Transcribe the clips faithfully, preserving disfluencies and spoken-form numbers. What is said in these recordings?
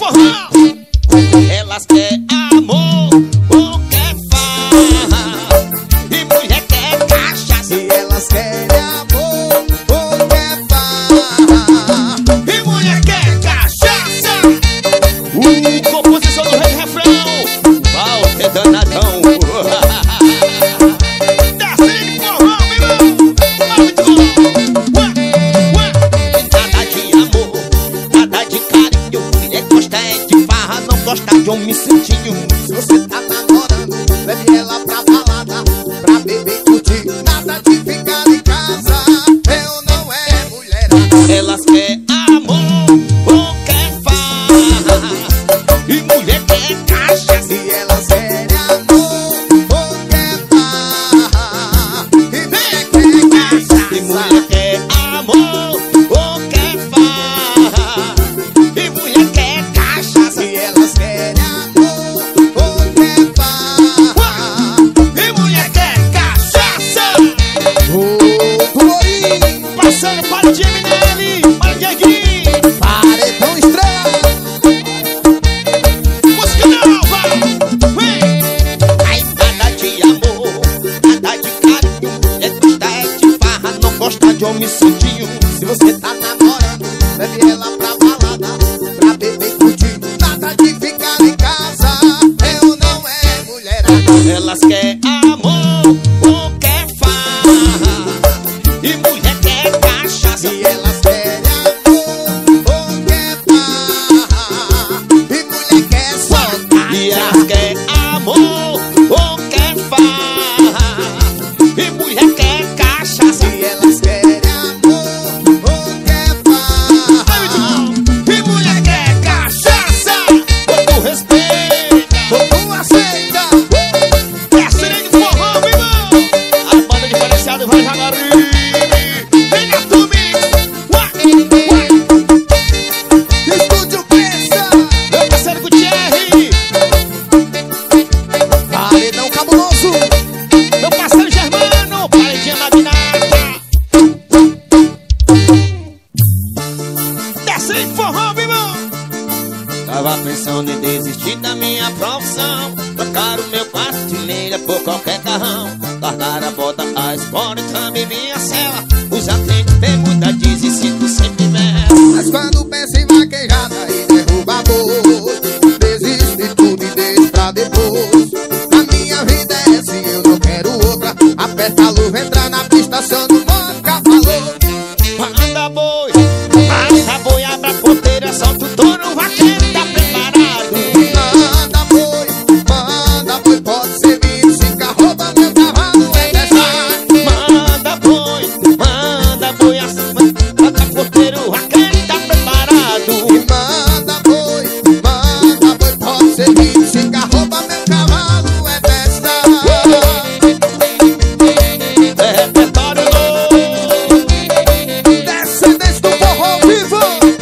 forró. Elas querem amor ou quer farra, e mulher quer cachaça. E elas querem amor ou quer farra, E mulher quer cachaça. O composição do rei refrão, Walter Danadão. Desce forró, meu irmão. Muito bom. Ué, ué. Nada de amor, nada de carinho. Mulher gosta é de farra, não gosta de homem sentinho. se você tá namorando, leve ela pra balada, pra beber e curtir. Nada de ficar em casa, eu não é mulherada. Elas querem amor ou quer farra, e mulher quer cachaça. E elas querem amor ou quer farra, e mulher quer cachaça. E mulher quer amor ou quer farra, e mulher quer cachaça. E elas querem amor ou quer farra, E mulher quer cachaça. ô colorinho, Passando para o time dele, para o Dieguinho. paredão estrela. Música nova. Vem. Ai, nada de amor, nada de carinho. Mulher gosta é de farra, não gosta de homem santinho. Se você tá namorando, leve ela pra balada, pra beber e curtir. Nada de ficar em casa, eu não é mulherada. Elas querem amor ou quer farra, e mulher quer cachaça. E elas querem amor ou quer farra, e mulher quer só E elas querem amor ou quer farra, e mulher quer cachaça. E elas querem amor ou quer farra, E mulher quer cachaça. Todo respeito, todo aceita. desce de forró, meu irmão. A banda diferenciada vai Jaguaribe. Vem na Tumix. Ué, ué. Estúdio pensa, Meu parceiro Gutierre, paredão cabuloso. meu parceiro Germano, paredinha magnata. Desce de forró, meu irmão. Tava pensando em desistir da minha profissão, trocar o meu quarto de milha por qualquer carrão, largar a bota, a espora e também minha cela, os atentes, bermuda, diz e cinto sempre vela. Mas quando pensa em vaquejada e derruba boi, desiste de tudo e deixa pra depois. A minha vida é assim, eu não quero outra. Aperta a luva, entra na pista, aciona o modo cavalo. Manda boi, manda boi, abra a porteira, solta o touro, vaqueiro tá preparado. Manda boi, manda boi, pode ser vinte e cinco, arroba meu cavalo é dessa. Manda boi, manda boi, manda porteiro, vaqueiro tá preparado. Manda boi, manda boi, pode ser vinte e cinco, arroba meu cavalo é dessa. É repertório novo. Descendentes do forró vivo.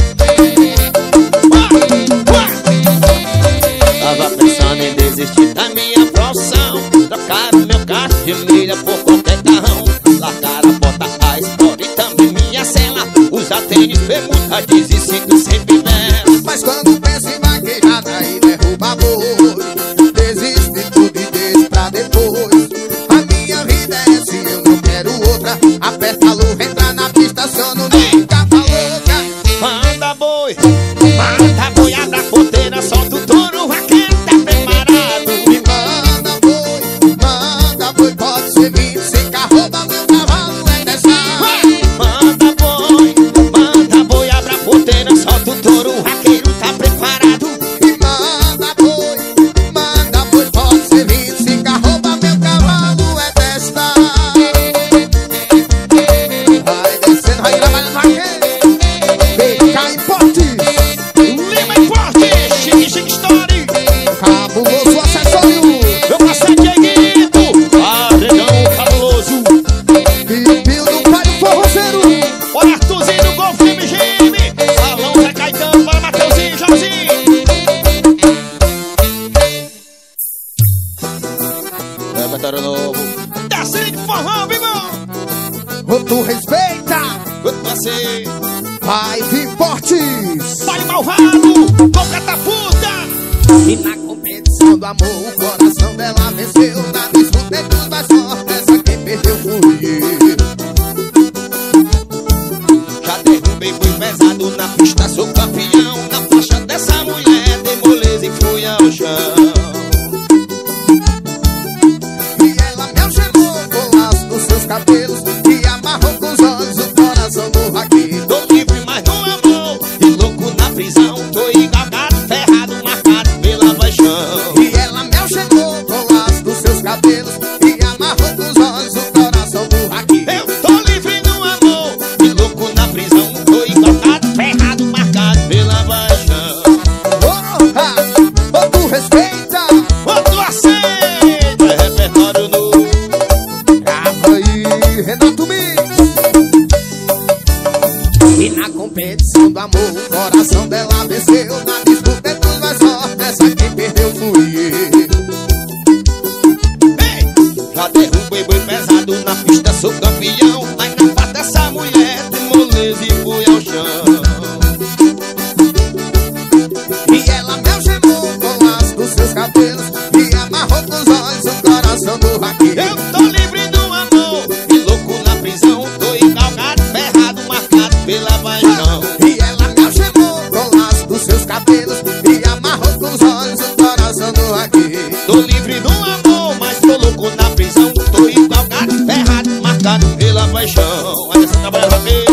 Tava pensando em desistir da minha profissão, trocar o meu carro de milha por qualquer carrão, largar a bota, a espora e também minha cela, usar tênis, bermuda, diz e cinto sempre vela. Mas quando pensa em vaquejada e derruba boi, desiste de tudo e deixa pra depois. A minha vida é assim, eu não quero outra. Aperta a luva, entra na pista, aciona o nunca louca. Manda boi, manda boi, abre a porteira, solta o touro, o vaqueiro tá preparado. Me manda boi, manda boi, pode ser vinte e cinco, arroba meu cavalo é dessa. Manda boi, manda boi, abre a porteira, solta o touro, o vaqueiro tá preparado. Me manda boi, manda boi, pode ser vinte e cinco, arroba meu cavalo é desta. Vai descendo, vai trabalhando vaqueiro. Fica em potes. Lima e Forte, chique, chique story. Cabuloso acessório. Meu parceiro Dieguito, paredão cabuloso. Pipiu do pai do forrozeiro. Olha Arthurzinho do Golf M G M, Salão Zé Caetano, para Mateuzinho, Jorginho. Repertório novo. Desce de forró, meu irmão. Ô, tu respeita. Eu passei. Vai vir fortes. Vai malvado, boca da puta. E na competição do amor o coração dela venceu. Na disputa entre os mais fortes, essa quem perdeu fui eu. Já derrubei boi pesado na pista, sou campeão. Na faixa dessa mulher dei moleza e fui ao chão. E ela me algemou com laço dos seus cabelos e amarrou com os olhos o coração do vaqueiro. Tô livre, mas no amor, e louco na prisão. Tô igual gato ferrado, marcado pela paixão. E ela me algemou com laço dos seus cabelos e amarrou com os olhos o coração do vaqueiro. Eu tô livre no amor, e louco na prisão. Tô igual gato ferrado, marcado pela paixão. Oh, ah, oh, tu respeita, Oh, tu aceita, é repertório novo. grava aí, Renato Mix. E na competição do amor o coração dela venceu. Na disputa entre os mais fortes, essa quem perdeu fui eu. Ei, já derrubei boi pesado na pista, sou campeão. Mas na parte dessa mulher tem moleza e fui ao chão. E ela me algemou com laço dos seus cabelos e amarrou com os olhos o coração do vaqueiro. Eu tô livre do amor, e louco na prisão. Tô igual gato ferrado, marcado pela paixão. E ela me algemou com laço dos seus cabelos e amarrou com os olhos o coração do vaqueiro. Tô livre do amor, mas tô louco na prisão. Tô igual gato ferrado, marcado pela paixão. Olha essa trabalhando aqui.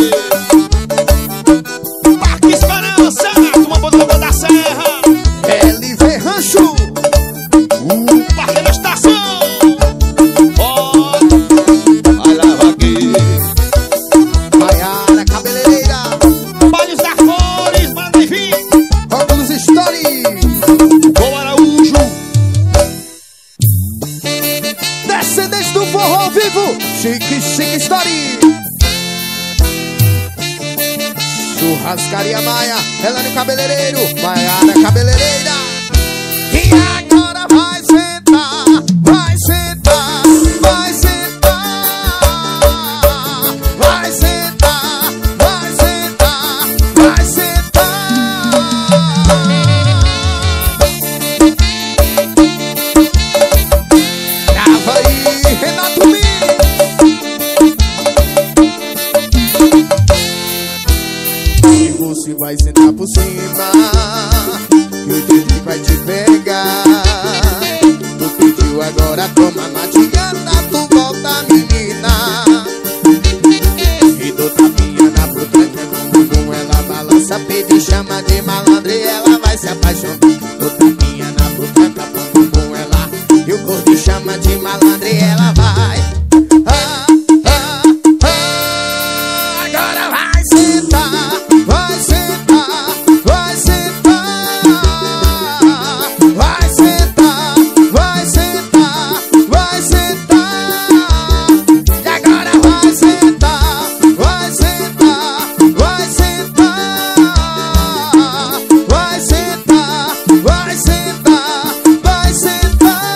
Parque Esperança, uma boa da serra. L V Rancho, O parque da estação. Ó, vai lá, vaqueiro. Maiara Cabeleireira, Bailes das Flores, manda vir. Rómulos Story, Bom Araújo. Descendentes do Forró ao Vivo, Chique Chique Story, Churrascaria Maia, Helênio Cabeleireiro, Maiara Cabeleireira. E agora vai sentar, vai sentar, vai sentar, vai sentar, vai sentar, vai sentar. Grava aí, Renato Mix. E você vai sentar por cima, que o Didi vai te pegar. Tu pediu agora, toma matigada, tu volta menina. E dou tapinha na butranca com bumbum, ela balança, pede, chama de malandra e ela vai se apaixonar. Dou tapinha na butranca com bumbum, ela e o corpo chama de malandra e ela vai. Ah, ah, ah, agora vai sentar, vai sentar, vai sentar, vai sentar, vai sentar, vai sentar. E agora vai sentar, vai sentar, vai sentar, vai sentar, vai sentar, vai sentar.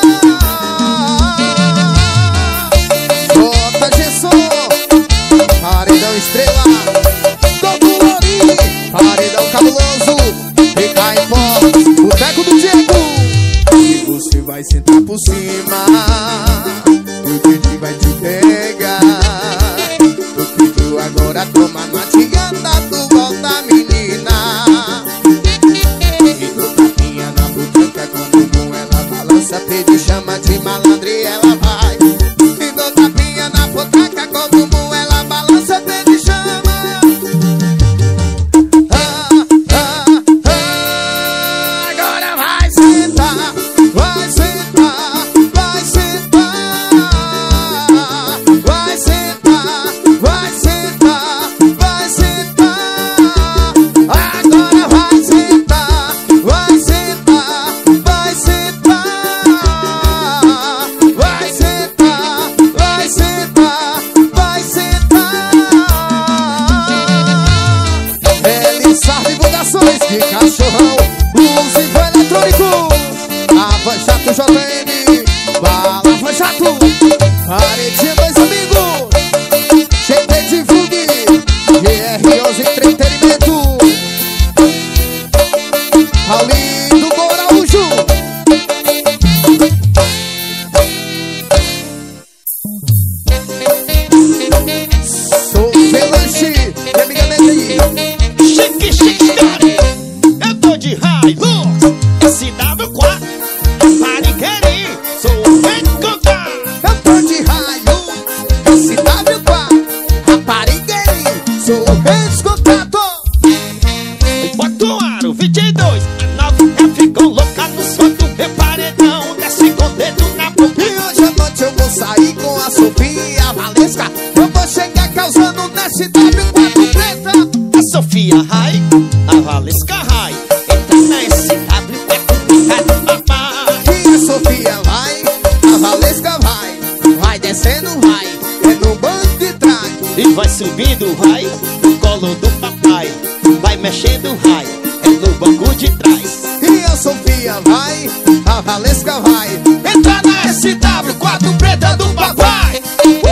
Bota Gesson, paredão estrela, Doutor Lori, paredão cabuloso, fica em pó, boteco do Diego. E você vai sentar por cima, o Didi vai te pegar. Tu pediu agora, toma na tiganda, tu volta menina. E do tapinha na butranca com bumbum, ela balança, pede, chama de malandra e ela vai. E do tapinha na butranca com bumbum, ela balança, pede, chama. Ah, ah, ah, agora vai sentar, vai sentar, vai sentar, vai sentar, vai sentar, vai sentar. sou o rei dos contatos. Botuaro, vinte e dois, a novinha ficou louca no som do meu paredão. Desce com o dedo na boca. E hoje à noite eu vou sair com a Sofia Valesca. Eu vou chegar causando na S W quatro preta. A Sofia Rai, a Valesca Rai, entra na S W quatro preta do papai. E a Sofia vai, a Valesca vai, vai descendo, vai, é no banco de trás. E vai subindo, vai, no colo do papai. Vai mexendo, vai, é no banco de trás. E a Sofia vai, a Valesca vai, entra na S W quatro preta do papai.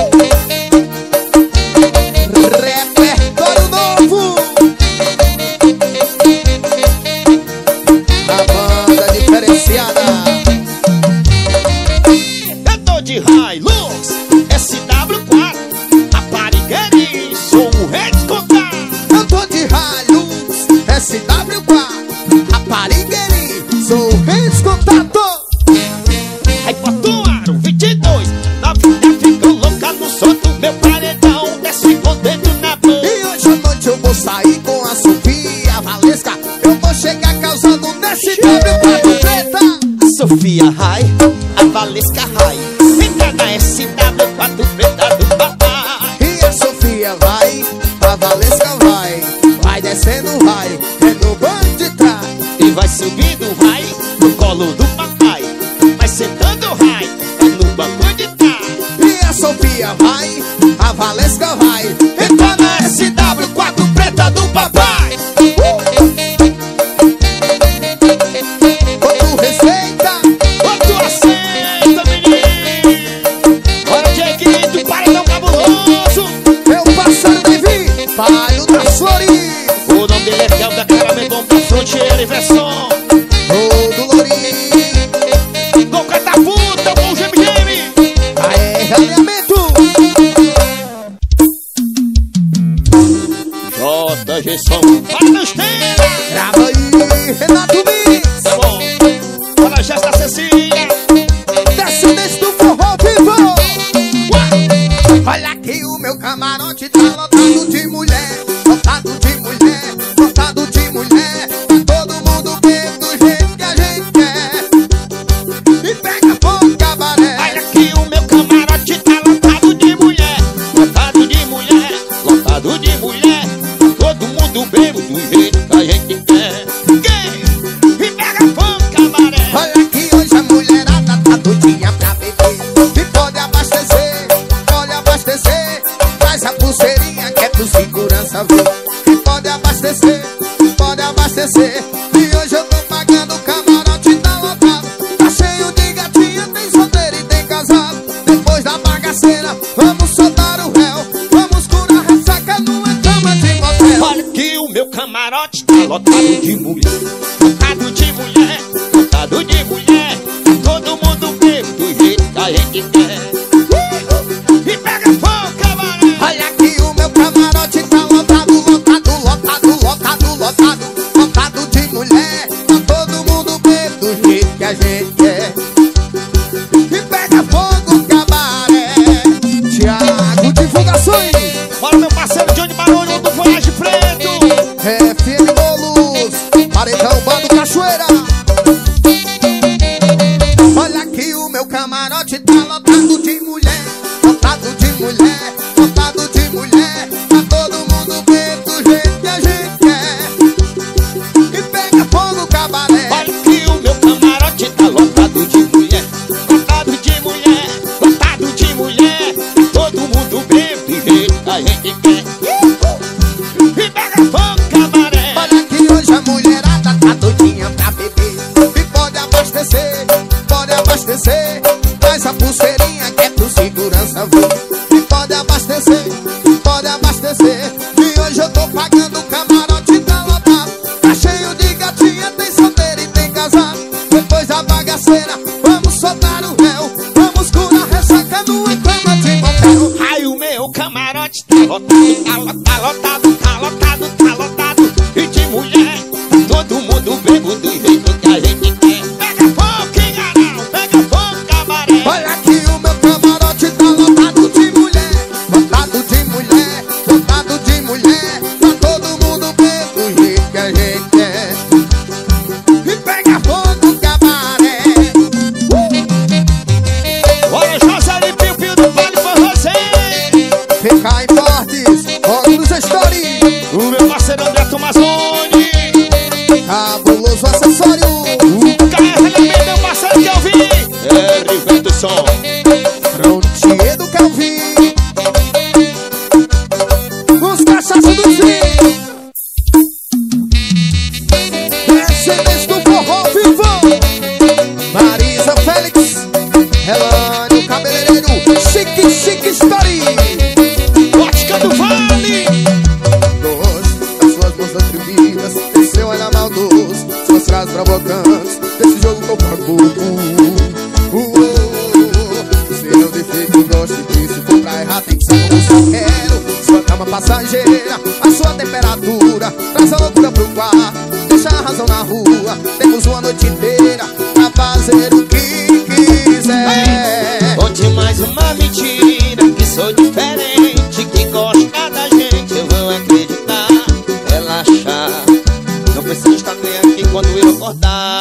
Repertório novo. A banda diferenciada. Eu tô de Hilux, S W quatro, a Parigueri, sou o rei de contar. Eu tô de Hilux, S W quatro, a Parigueri, sou o rei dos contatos. Aí Botuaro, vinte e dois, novinha ficou louca no som do meu paredão. Desce com o dedo na boca. E hoje à noite eu vou sair com a Sofia Valesca. Eu vou chegar causando nesse W quatro preta. A Sofia Rai, a Valesca Rai, entra na S W quatro preta do papai. E a Sofia vai, a Valesca vai, vai descendo, vai, é no banco de trás. E vai subindo, vai, no colo do papai. Vai sentando, vai, é no banco de trás. E a Sofia vai, a Valesca vai, Entra na S W quatro preta do papai. outro receita. Outro aceita, menino. Hora de equilíbrio, paredão cabuloso. Meu parceiro Davi, Palho das Flores. O nome dele é Kel da Caramebom pra Frontier e Versão. Ô do Lourinho, Gol Catapulta, bom Geme Game. a realinhamento. J G Som, para meus temas. Grava aí, Renato Mix. Tá bom. Para Gesta Cecília. Descendente do forró vivo. Uá. Olha aqui o meu camarote tá lotado de mulher. Lotado de mulher, lotado de mulher. Todo mundo bebe do jeito que a gente quer. E pega fogo, cabaré. Olha aqui o meu camarote tá lotado de mulher. Lotado de mulher, lotado de mulher. Todo mundo bebe do jeito que a gente quer. Quem? E pega fogo, cabaré. Olha que hoje a mulherada tá doidinha pra beber. E pode abastecer, pode abastecer. Traz a pulseirinha que é pro segurança ver. E pode abastecer, pode abastecer. E hoje eu tô pagando o camarote tá lotado. Tá cheio de gatinha, tem solteiro e tem casado. Depois da bagaceira, vamos soltar o réu. Vamos curar a ressaca numa cama de motel. Olha que o meu camarote tá lotado de mulher. Lotado de mulher, lotado de mulher. Todo mundo bebe do jeito que a gente quer. E pega fogo, cabaré. Olha que o meu camarote tá lotado, lotado, lotado, lotado, lotado. Lotado de mulher, tá todo mundo bebe do jeito que a gente quer. E pega fogo, cabaré. Thiago Divulgações, Bora meu parceiro Johnny Barulho do Voyage Preto. F M Bolos, Paredão Bando Cachoeira. Olha que o meu camarote tá lotado de mulher. Lotado de mulher, lotado de mulher. Tá todo mundo bebe do jeito que a gente quer. E pega fogo, cabaré. Olha que o meu camarote tá lotado de mulher. Lotado de mulher, lotado de mulher. Todo mundo bebe do jeito que a gente quer. E pega fogo, cabaré. Olha que hoje a mulherada tá doidinha pra beber. E pode abastecer, pode abastecer. Traz a pulseirinha que é pro segurança ver. E pode abastecer, pode abastecer. E hoje eu tô pagando o camarote tá lotado. Tá cheio de gatinha, tem solteiro e tem casado. Depois da bagaceira, vamos soltar o réu. Vamos curar a ressaca numa cama de motel. Ai, o meu camarote tá lotado, tá lotado, lotado, tá lotado, tá lotado. E de mulher, todo mundo bebo do jeito que a gente quer. Pega fogo, enganão, pega fogo, cabaré. Olha que o meu camarote tá lotado de mulher. Lotado de mulher, lotado de mulher. Story. O meu parceiro André Tomazoni. Cabuloso acessório. O carregamento, meu parceiro Kelvin. É, Riveto Som. Frontier do Kelvin. Os cachaços do Sim. Descendentes do forró vivo. Marisa Félix. Relânio Cabeleireiro. Chique, chique Story. Ótica do Vale. Gosto das suas mãos atrevidas, desse seu olhar maldoso, suas frases provocantes, desse jogo corpo a corpo. Uh, uh, uh, seu defeito gosto de se for pra errar tem que ser como só quero. Sua cama passageira, a sua temperatura, traz a loucura pro quarto, deixa a razão na rua. Temos uma noite inteira pra fazer o que quiser. Conte mais uma mentira, que sou diferente, que gosta da gente, eu vou acreditar, relaxar. Não preciso estar nem aqui quando eu acordar.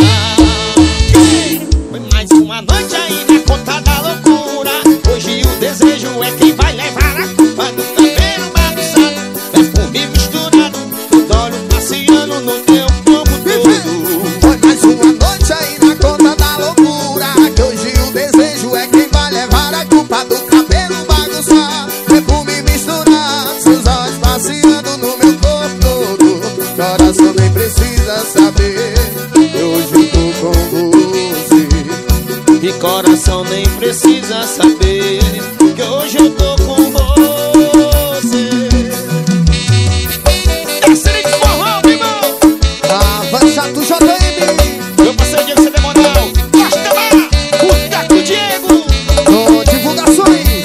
Foi mais uma noite aí na conta da loucura. Hoje o desejo é quem vai levar a culpa do cabelo bagunçado, perfume misturado, os olhos passeando no teu corpo todo. Foi mais uma noite aí na conta da loucura, que hoje o desejo é quem vai levar a culpa do cabelo bagunçado, perfume misturado, seus olhos passeando no meu corpo todo. Coração nem precisa saber que hoje eu tô com você. E coração nem precisa saber que hoje eu tô com você. Descendente do forró, meu irmão. Avançado J M. Meu parceiro Diego Cedemonal. Costa lá, o Taco Diego. Com divulgações.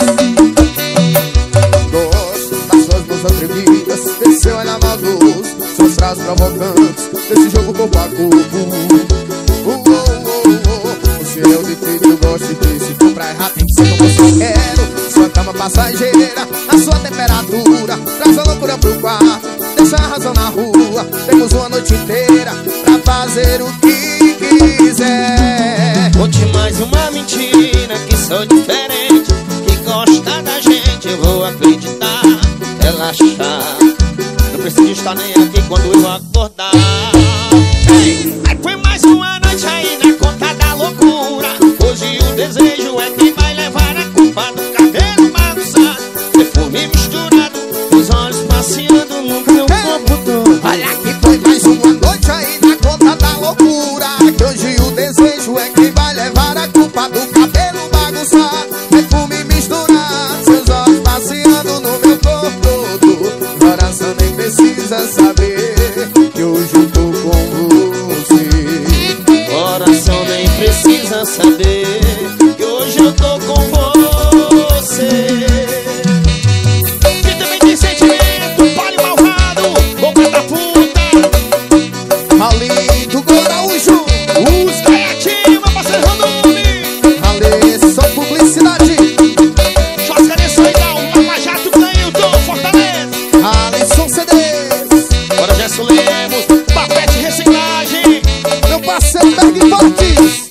Gosto das suas mãos atrevidas, desse seu olhar maldoso, suas frases provocantes, desse jogo corpo a corpo. Uh, uh, uh, uh. O seu defeito eu gosto de, se for pra errar tem que ser como eu quero. Sua cama passageira, a sua temperatura, traz a loucura pro quarto, deixa a razão na rua. Temos uma noite inteira pra fazer o que quiser. Conte mais uma mentira, que sou diferente, que gosta da gente, eu vou acreditar, relaxar. Não preciso estar nem aqui quando eu acordar. Ei, aí foi mais uma noite aí na conta da loucura. Hoje o desejo é quem vai levar a culpa do cabelo bagunçado, perfume misturado, os olhos passeando no meu corpo todo. Olha que foi mais uma noite aí na conta da loucura, que hoje o desejo é quem vai levar a culpa do cabelo bagunçado, perfume misturado, seus olhos passeando no meu corpo todo. Coração nem precisa saber que hoje eu tô com você. Coração nem precisa saber que hoje eu tô com você. Que também tem sentimento, palho malvado, boca da puta. Ali do Goraújo, Os Caiatinhos, meu parceiro Randone. ali só publicidade. Chosca de Soidal, Lava Jato, Cleilton, Fortaleza. Alisson C Ds, Bora Gesso Lemos, Papete Reciclagem. meu parceiro Berg Fortes.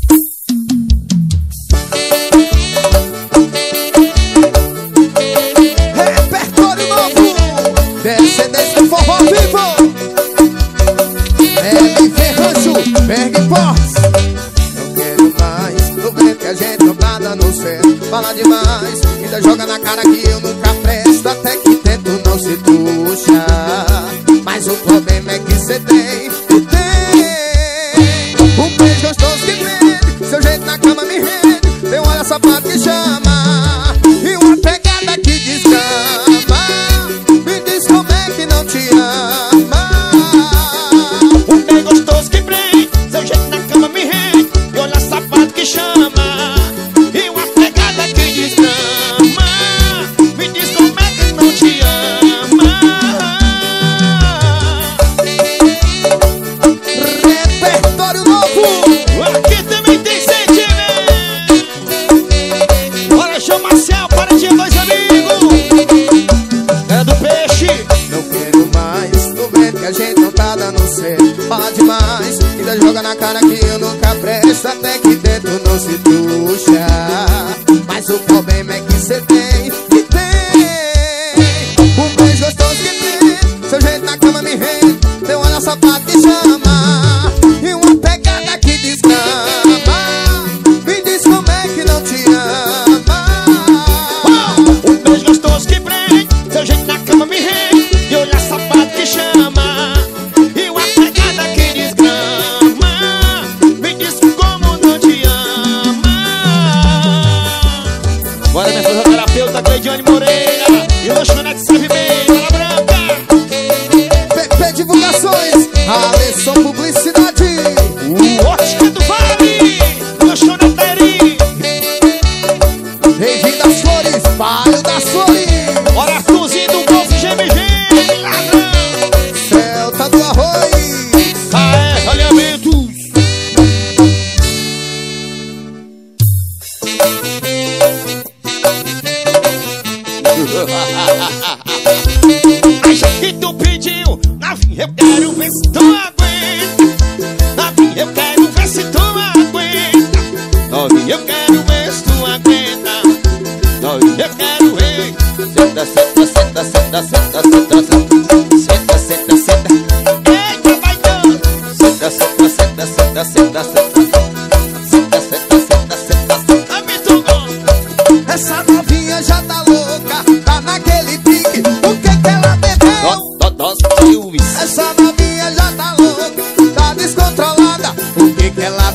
Repertório novo, descendentes do forró vivo. M V Rancho, Berg Fortes. Não quero mais, tô vendo que a gente não tá dando certo. Fala demais, ainda joga na cara que eu nunca presto. Até que tento não se puxa, mas o problema é que cê tem, tu tem um beijo gostoso que prende, seu jeito na cama me rende. Tem um olhar safado que chama e uma pegada que descama. Me diz como é que não te ama. Um bem gostoso que prende, seu jeito na cama me rende. E olha sapato que chama, e uma pegada que desgrama. Me diz como é que não te ama. Repertório novo, Aqui também tem sentimento. Bora, João Marcial, para de dois amigos. É do peixe. não quero mais, tô vendo que a gente não tá dando certo. Fala demais, ainda joga na cara que eu nunca presto. Até que dentro não se puxa, mas o problema é que cê tem, que tem um beijo gostoso que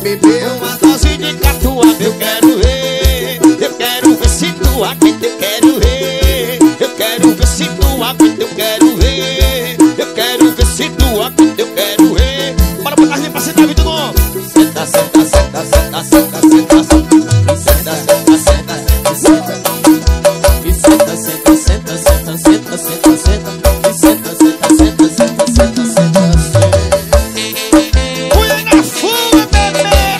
bebeu. Uma dose de catuaba eu quero ver. Eu quero ver se tu aguenta, eu quero ver. Eu quero ver se tu aguenta, eu quero ver. Eu quero ver se tu aguenta, eu quero ver. Bora botar as pra sentar, Vitor Gon. Senta, senta, senta, senta, senta, senta, senta. Senta, senta, senta, senta, senta. E senta, senta, senta, senta, senta, senta, senta. E senta, senta, senta, senta, senta, senta, senta. Fui na fuga, bebê.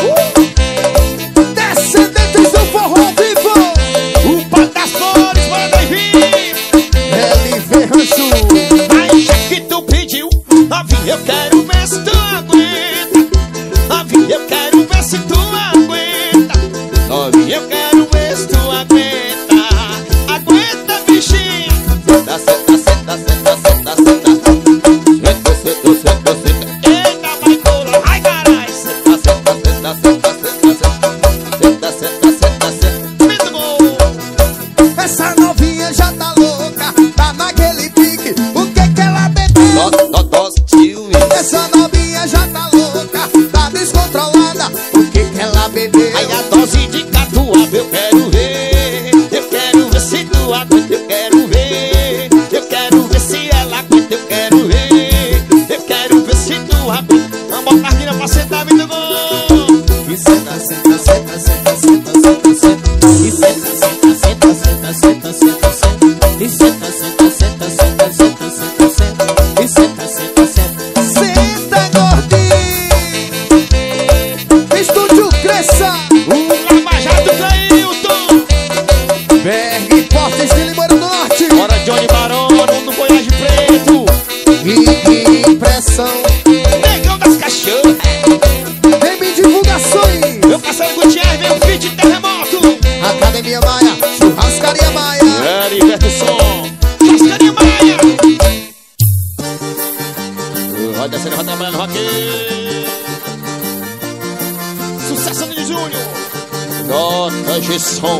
Descendentes do forró vivo. O pai das cores, manda vir. L V Rancho. Aí já que tu pediu, novinha, eu quero ver se tu aguenta. Novinha, eu quero ver se tu aguenta. Novinha, eu quero ver se tu aguenta. Aguenta, bichinho. Senta, senta, senta, senta, senta, senta. Senta, senta, senta, senta. Eita, vai cola, ai carai. Senta, senta, senta, senta, senta, senta. Senta, senta, senta, senta. Muito bom. Essa novinha já tá louca, tá naquele pique. O que que ela bebeu? Dó, dó, dó, tio, Essa novinha já tá louca, tá descontrolada. O que que ela bebeu? aí a dose de catuaba eu quero ver. Eu quero ver se tu aguenta, eu quero ver. Eu quero ver se ela aguenta, eu quero ver. Eu quero ver se tu aguenta. Vamos botar a mina pra sentar, Vitor Gon. E senta, senta, senta, senta, senta, senta, senta. E senta, senta, senta, senta, senta, senta, senta. E senta, senta, senta, senta, senta, senta, senta. E senta, senta, senta. Senta, gordinho. Estúdio Cresça. O Lava Jato Cleilton. Berg Portes de Limoeiro do Norte. Bora Johnny Barão, no Goiás de Preto. E que impressão. Negão das cachorras. Demi Divulgações. Meu parceiro Gutierrez, vem o feat Terremoto. Academia Maia. Churrascaria Maia. Heriberto Som, Churrascaria Maia. Vai descendo, vai trabalhando, rock. Sucesso de Júnior. Nota G Som.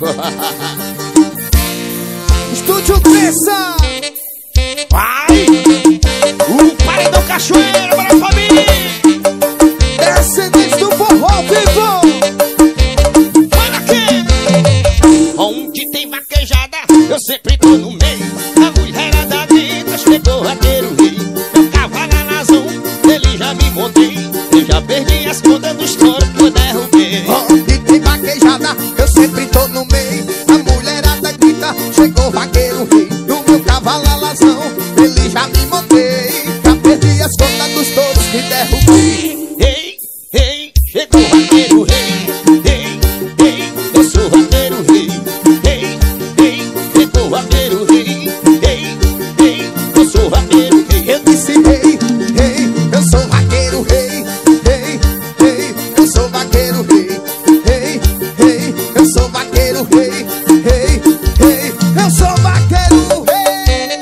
Estúdio Cresça. Vai! O paredão cachoeira para a família. Descendentes do forró vivo. Para quê? Onde tem vaquejada, eu sempre tô no meio. A mulherada grita, chegou vaqueiro rei. Meu cavalo alazão, ele já me montei. Eu já perdi as contas dos touros que eu derrubei. Onde tem vaquejada, eu sempre tô no meio. A mulherada grita, chegou vaqueiro rei. No meu cavalo alazão, ele já me montei. Já perdi as contas dos touros que derrubei. Ei, ei, chegou vaqueiro rei. Ei, ei, eu sou vaqueiro rei. Ei, ei, chegou vaqueiro rei. Ei, ei, eu sou vaqueiro rei. Eu disse rei, rei, eu sou vaqueiro rei. Rei, rei, eu sou vaqueiro rei. Rei, rei, eu sou vaqueiro rei. Rei, rei, eu sou vaqueiro rei.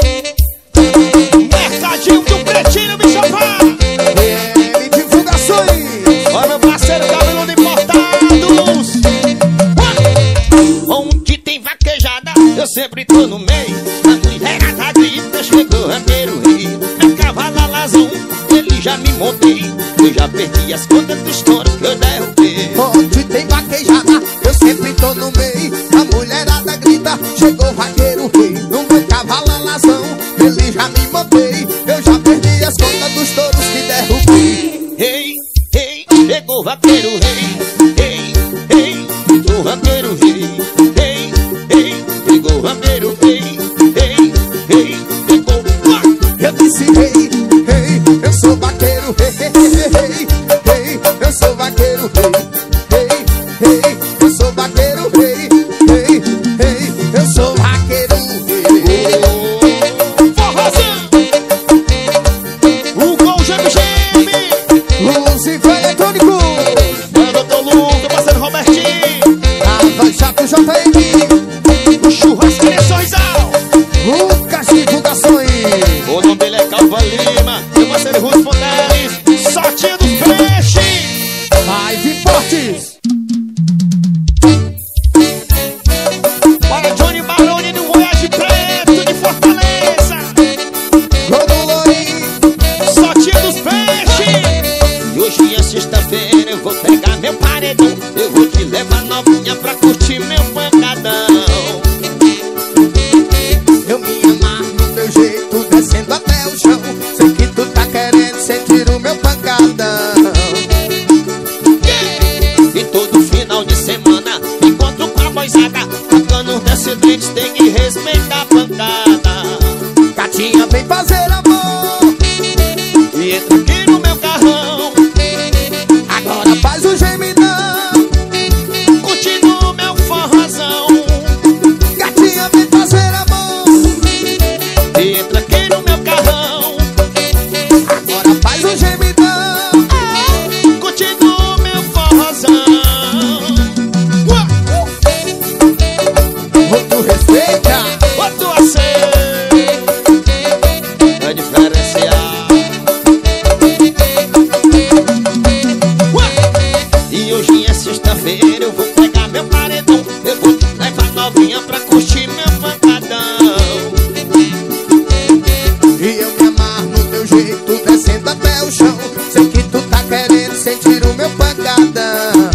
Mercadinho do Pretinho, bicho pá. L Divulgações. Olha meu parceiro Cabelo de Importados. Onde tem vaquejada, eu sempre tô no meio. A mulherada grita, chegou vaqueiro rei. Meu cavalo alazão, ele já me montei. Eu já perdi as contas dos touros que eu derrubei. Onde tem vaquejada, eu sempre tô no meio. A mulherada grita, chegou vaqueiro rei. No meu cavalo alazão, ele já me montei. Eu já perdi as contas dos touros que derrubei. Ei, ei, chegou vaqueiro rei. Ei, ei, chegou vaqueiro rei. Ei, ei, chegou vaqueiro rei. Ei, ei, chegou. Eu disse rei, rei, eu sou vaqueiro rei. Rei, rei, eu sou vaqueiro rei. Rei, rei, eu sou vaqueiro rei. Rei, rei, eu sou vaqueiro rei. Forrozão! O Gol Geme Geme! Lucifer Eletrônico. Manda doutor Lu, meu parceiro Robertinho! Ava Jato J M. O Churrascaria Sorrisal! Lucas Divulgações. O nome dele é Calva Lima, meu parceiro Ruth Fonteles. Gatinha, vem fazer amor E entra aqui no meu carrão. Agora faz o gemidão, Curtindo o meu forrozão. gatinha, vem fazer amor E entra aqui no meu carrão. Agora faz o gemidão, Curtindo o meu forrozão. outro respeita. Outro aceito é diferenciar. E hoje é sexta-feira, eu vou pegar meu paredão. Eu vou levar novinha pra curtir meu pancadão. E eu me amarro no teu jeito, descendo até o chão. Sei que tu tá querendo sentir o meu pancadão.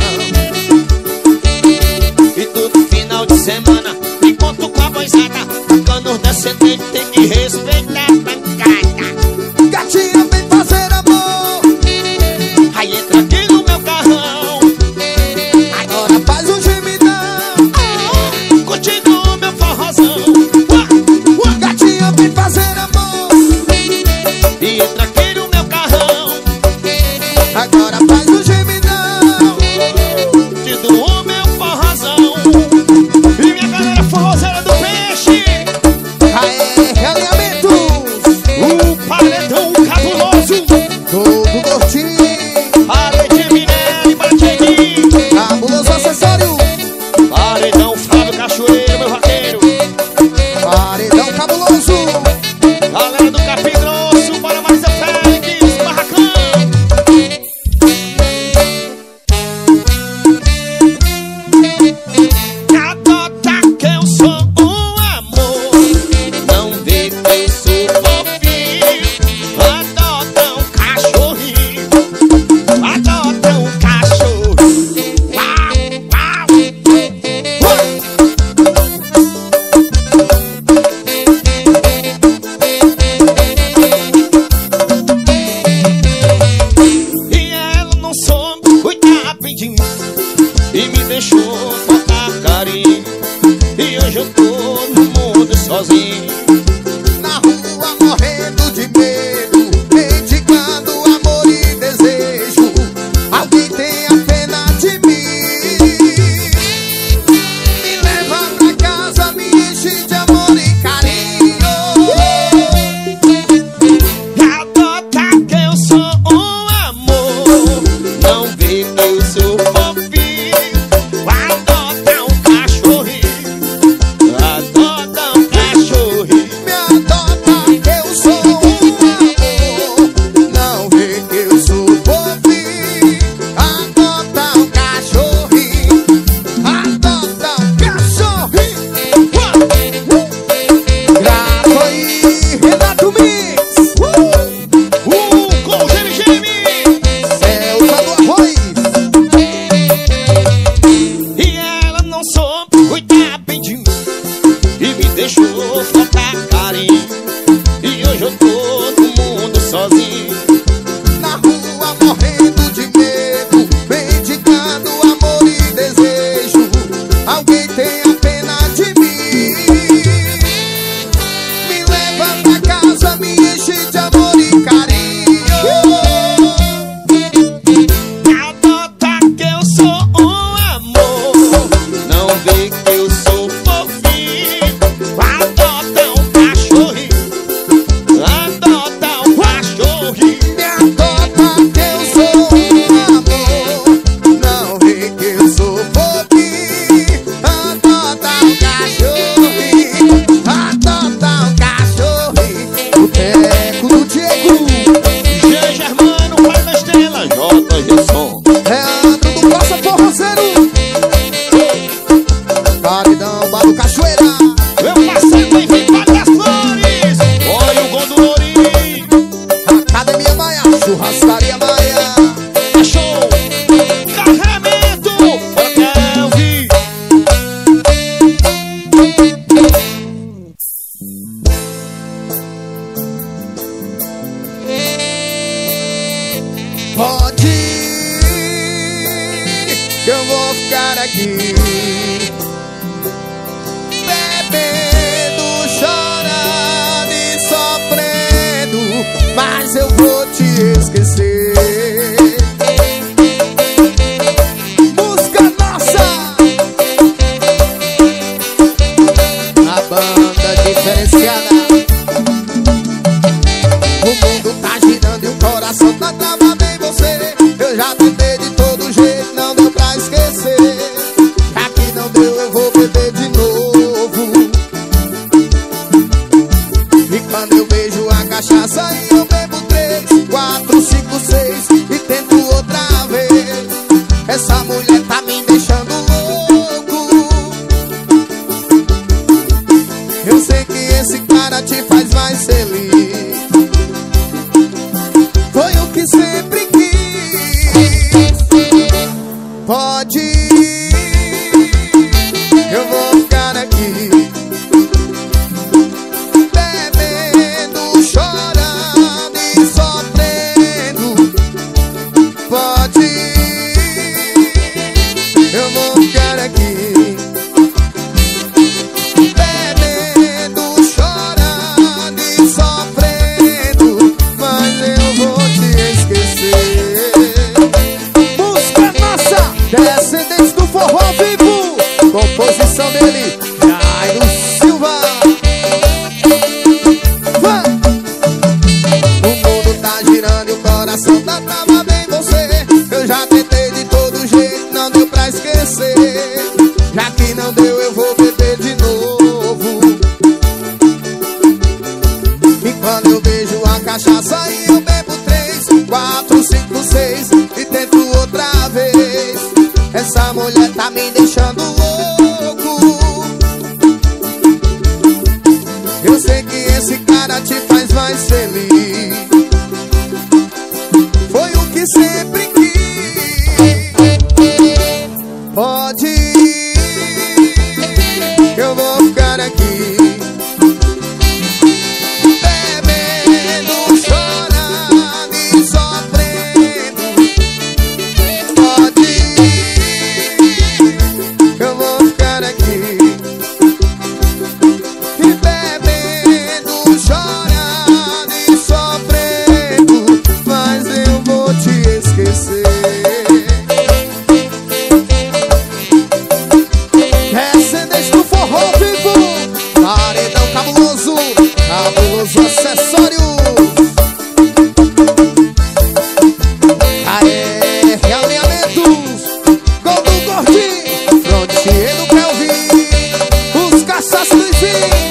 E todo final de semana encontro com a boizada. Tocando os descendentes, tem que respeitar a pancada. Gatinha, vem fazer amor Aí entra aqui no meu carrão. Agora faz um gemidão, Curtindo o meu forrozão. gatinha, vem fazer amor E entra aqui no meu carrão. Agora faz um gemidão, Curtindo o meu forrozão. E minha galera forrozeira do peixe. aê, realinhamentos, O paredão cabuloso. todo gordinho, Parede Minelli, Bateguinho. cabuloso acessório, Paredão Fábio Cachoeiro, meu vaqueiro. paredão cabuloso. Galera do Capim Grosso, bora mais a Félix, barracão. Adota que eu sou um amor, não vê que eu sou fofinho. Adota um cachorrinho, adota um cachorrinho. Uau, uau, E ela não soube cuidar rapidinho e me deixou faltar carinho. E hoje eu tô no mundo sozinho. Na rua morrendo de medo, mendigando amor e desejo. Alguém tenha pena de mim, me leva pra casa, me enche de amor e carinho. Adota que eu sou um amor, não vê que eu sou fofinho. Adota um cachorrinho, adota um cachorrinho. Me adota que eu sou um amor, não vê que eu sou fofinho. Adota um cachorrinho, adota um cachorrinho. Grava aí, Renato Mix, Uh, com o Geme Geme. Celta do Arroz. E ela não soube cuidar bem de mim e me deixou faltar carinho. E hoje eu tô no mundo sozinho. Na rua morrendo de medo, mendigando amor e desejo. Alguém tenha pena de mim, me leva pra casa, me enche de amor e carinho. Adota que eu sou um amor, não vê que eu sou fofinho. Adota um cachorrinho, adota um cachorrinho. Me adota que eu sou um amor, não vê que eu sou fofinho. Adota um cachorrinho, adota um cachorrinho. Boteco do Diego, G. Germano, pai da estrela, J. Gilson. Leandro do Costa Forrozeiro, Paredão, Bar do Cachoeira, Meu parceiro vem vem Vale das Flores. Olha o Gondorori. Academia Maia, Churrascaria Maia. É show, carregamento, bora Kelvin. Pode ir, que eu vou ficar aqui bebendo, chorando e só eu vou te esquecer. Música nossa, a banda diferenciada. O mundo tá girando e o coração tá travado em você. Eu já tentei de todo jeito, não deu pra esquecer. Já que não deu, eu vou beber de novo. E quando eu vejo a cachaça aí eu bebo três, quatro, cinco, seis e tento outra vez. Essa mulher tá me deixando louco. Eu sei que esse cara te faz mais feliz. Foi o que sempre quis. Pode ir, eu vou ficar aqui bebendo, chorando e sofrendo. Pode ir, eu vou ficar aqui bebendo, chorando e sofrendo, mas eu vou te esquecer. Música nossa, Descendentes do Forró Vivo, composição dele, Jairo Silva. Vá! O mundo tá girando e o coração tá travado em você. Eu já tentei de todo jeito, não deu pra esquecer. Já que não deu, eu vou beber de novo. E quando eu vejo a cachaça aí eu bebo três, quatro, cinco, seis e tento outra vez. Essa mulher tá me deixando louco. Eu sei que esse cara te faz mais feliz. Foi o que sempre quis. Pode ir, eu vou ficar aqui bebendo, chorando e sofrendo. Pode ir, eu vou ficar aqui e bebendo, chorando e sofrendo, mas eu vou te esquecer. Descendentes do Forró Vivo, paredão cabuloso, cabuloso acessórios. Aê, realinhamentos, gol do Gordinho, Frontier do Kelvin, os caças do Izinho.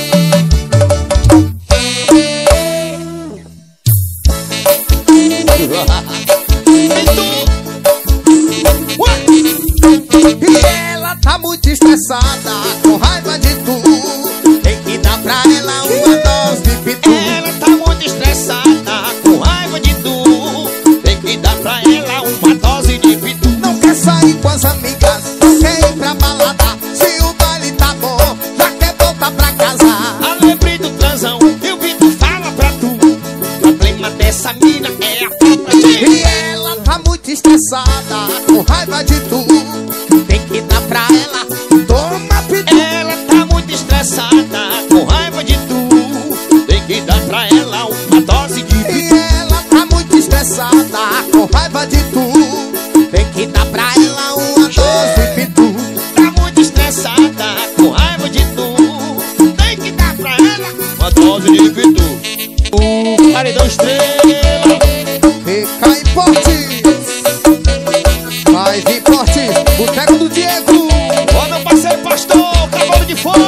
E ela tá muito estressada, com raiva de tu. Tem que dar pra ela uma dose de pitu. Ela tá muito estressada, com raiva de tu. Tem que dar pra ela uma dose de pitu. Não quer sair com as amigas, não quer ir pra balada. Se o baile tá bom, já quer voltar pra casa. Alegre do transão, e o Vitor fala pra tu. O problema dessa mina é a falta de... E ela tá muito estressada, com raiva de tu. Tem que dar pra ela, toma pitu. Ela tá muito estressada, com raiva de tu. Tem que dar pra ela uma dose de E pitu. ela tá muito estressada, com raiva de tu. Tem que dar pra ela uma dose de pitu. Tá muito estressada, com raiva de tu. Tem que dar pra ela uma dose de pitu. O paredão estrela. Fica em Portes, vai vir Portes, boteco do Diego. Ó meu parceiro pastor, cavalo de fogo.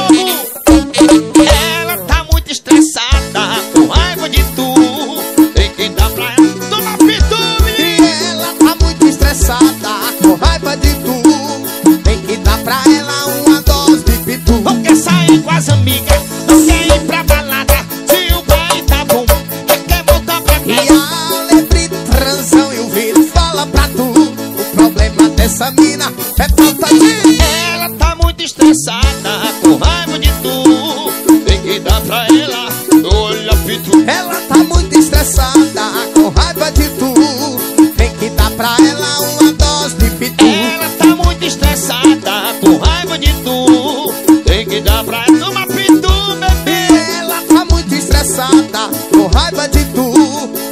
Ela tá muito estressada, com raiva de tu. Tem que dar pra ela, toma pitu, E menino. ela tá muito estressada, com raiva de tu. Tem que dar pra ela uma dose de pitu. Não quer sair com as amigas, não quer ir pra balada. Se o baile tá bom, já quer voltar pra E casa. a lebre transão e o vírus fala pra tu. O problema dessa mina é falta de... Ela tá muito estressada, com raiva de tu. Tem que dar pra ela, olha pitu. Ela tá muito estressada, com raiva de tu. Tem que dar pra ela uma dose de pitu. Ela tá muito estressada, com raiva de tu. Tem que dar pra ela uma pitu, bebê. Ela tá muito estressada, com raiva de tu.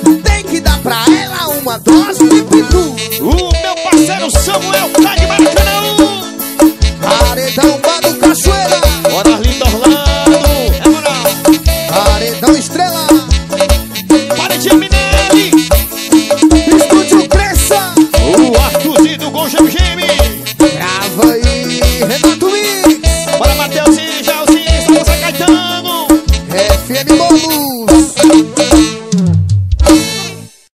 uma dose de peru. O meu parceiro Samuel tá de Maracanã. Paredão Bado Cachoeira. Bora Arlindo Orlando. É moral. Paredão Estrela. Paredinha Minelli. Estúdio Cresça. O Arthurzinho do Gol Gem Gem. Grava aí, Renato.